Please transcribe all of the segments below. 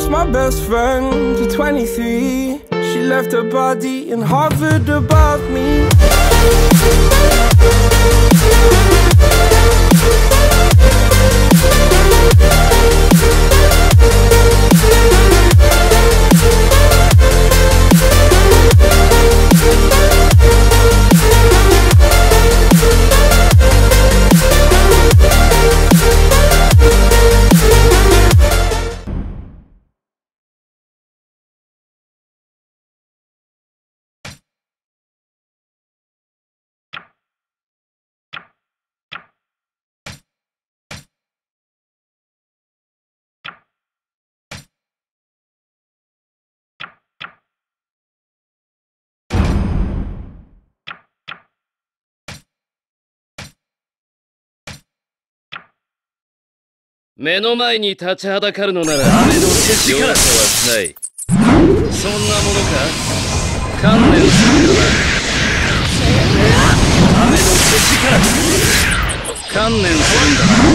lost my best friend to 23. She left her body and hovered above me. 目の前に立ちはだかるのなら容赦はしない。そんなものか。観念するのだ。雨の手力。観念するんだな。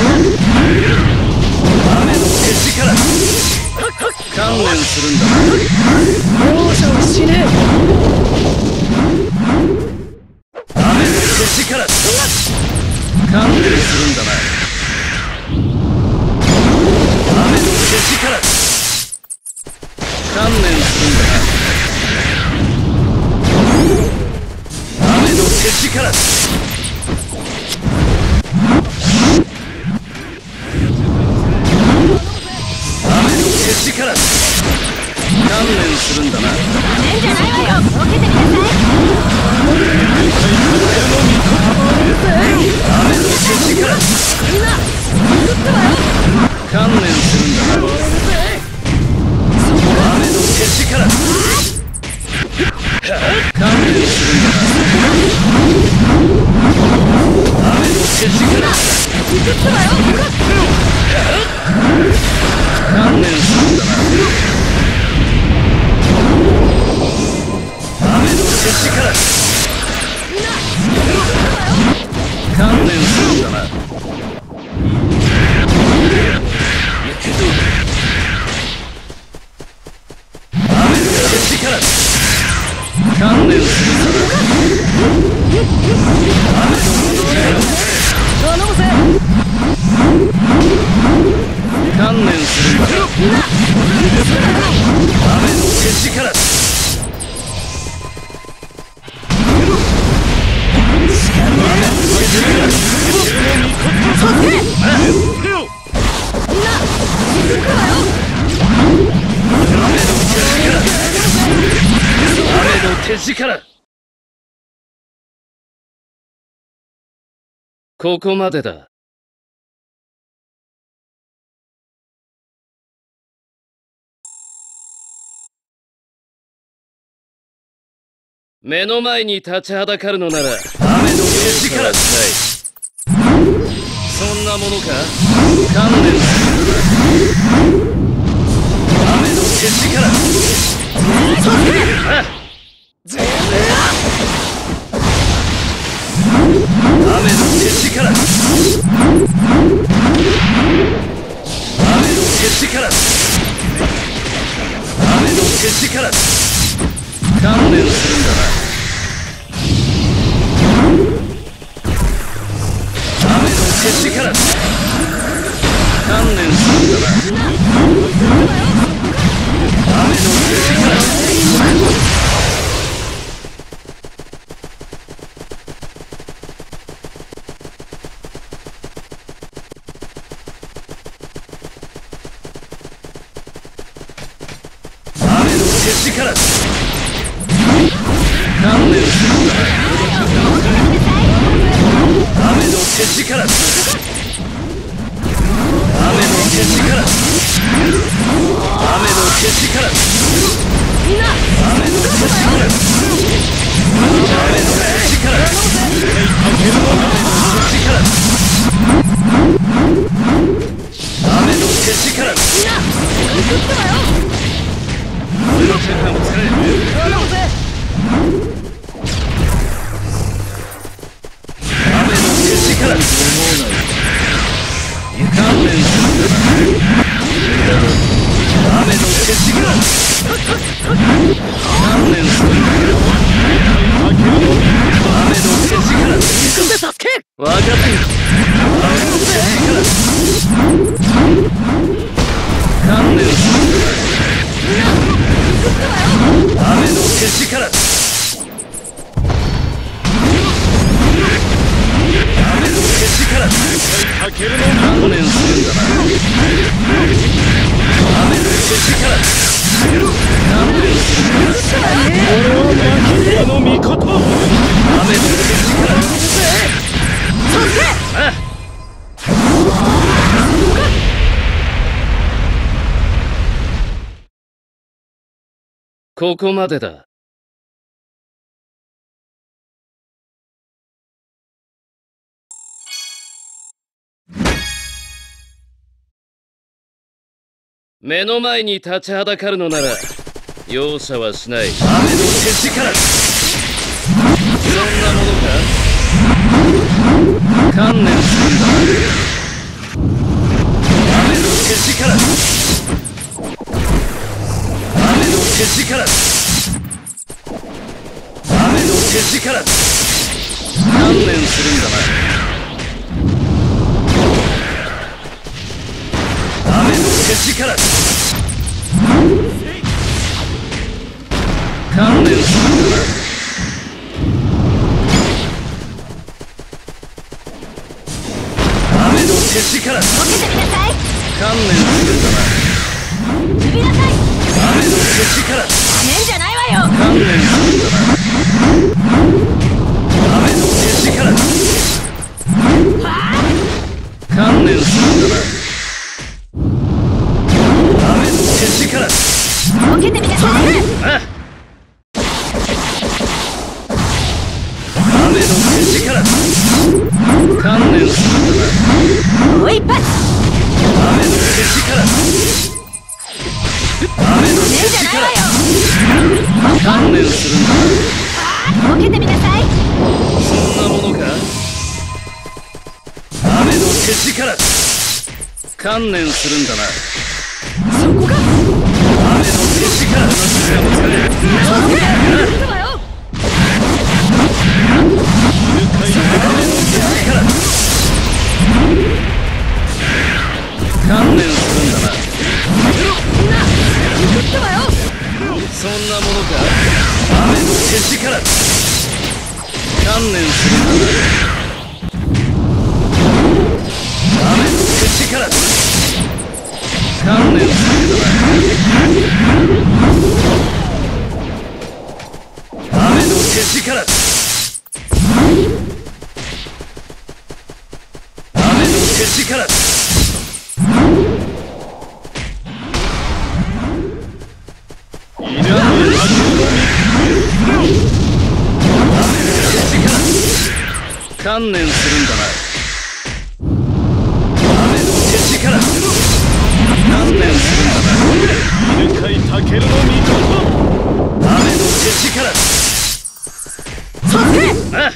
雨の手力。観念するんだな。容赦はしねえ。雨の手力。観念するんだな。観念するんだな。雨の手力。雨の手力。観念するんだな。変じゃないわよ。受けてみなさい。雨の手力。みんな作ったわよ。観念するんだな。雨の手力。観念するんだな。雨の手力。観念するんだな。雨の手力。観念するんだな。観念するんだな。頼むぜ。観念するんだな。雨の手力。手力。ここまでだ。目の前に立ちはだかるのなら雨の手力。そんなものか。観念する。雨の手力。雨の手力。雨の手力。雨の手力。観念するんだな。雨の手力。観念するんだな。雨の手力。観念するんだな。雨の手力。雨の手力。雨の手力。みんな雨の手力。雨の手力。雨の手力。みんな送ったわよ。俺の手力も使え。頼むぜ。雨の手力。観念するんだな。雨観念するんだ。雨の手力。行くぜ、サスケ。分かってる。雨の手力。観念するんだ。雨の手力。雨の手力。観念するんだな。雨の手力。観念するんだな。俺は負けの味方。雨の手力。ああ。ここまでだ。目の前に立ちはだかるのなら容赦はしない。雨の手力。そんなものか。観念するんだ。雨の手力。雨の手力。雨の手力。観念するんだな。雨の手力。観念するんだな。雨の手力。観念するんだな。雨の手力。観念するんだな。雨の手力。観念するんだな。雨の手力。受けてみなさい。ああ。雨の手力。観念するんだな。もう一発。雨の手力。雨の手力。観念するんだな。受けてみなさい。そんなものか。雨の手力。観念するんだな。そこか。雨の手力。観念するんだな。そんなものか。雨の手力。観念するんだな。雨の手力。観念するんだな。雨の手力。雨の手力。観念するんだな。雨の手力。観念するんだな。犬飼タケルの味方。雨の手力。ああ。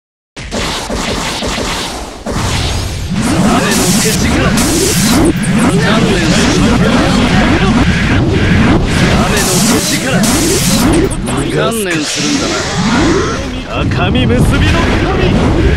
雨の手力。観念するんだな。雨の手力。観念するんだな。赤身結びの神。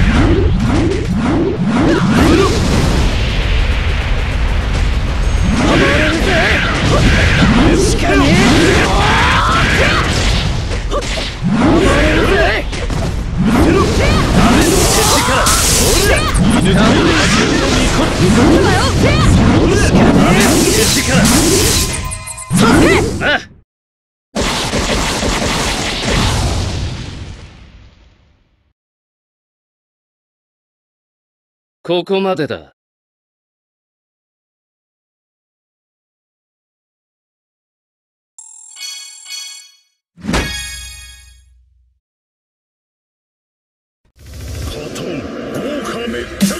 ここまでだ。 カトン豪華めっちゃ